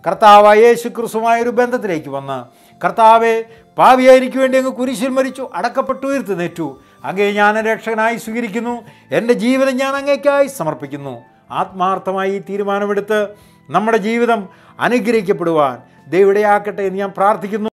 കർത്താവായ യേശു ക്രിസ്തുവുമായൊരു ബന്ധത്തിലേക്ക് വന്ന്, കർത്താവെ, പാപിയായി എനിക്ക് വേണ്ടി അങ്ങ് കുരിശിൽ മരിച്ചു, അടക്കപ്പെട്ടു, ഉയർത്തെഴുന്നേറ്റു, അങ്ങയെ ഞാൻ രക്ഷകനായി സ്വീകരിക്കുന്നു, എൻ്റെ ജീവിതം ഞാൻ അങ്ങേയ്ക്കായി സമർപ്പിക്കുന്നു. ആത്മാർത്ഥമായി ഈ തീരുമാനമെടുത്ത് നമ്മുടെ ജീവിതം അനുഗ്രഹിക്കപ്പെടുവാൻ ദൈവം ഇടയാക്കട്ടെ എന്ന് ഞാൻ പ്രാർത്ഥിക്കുന്നു.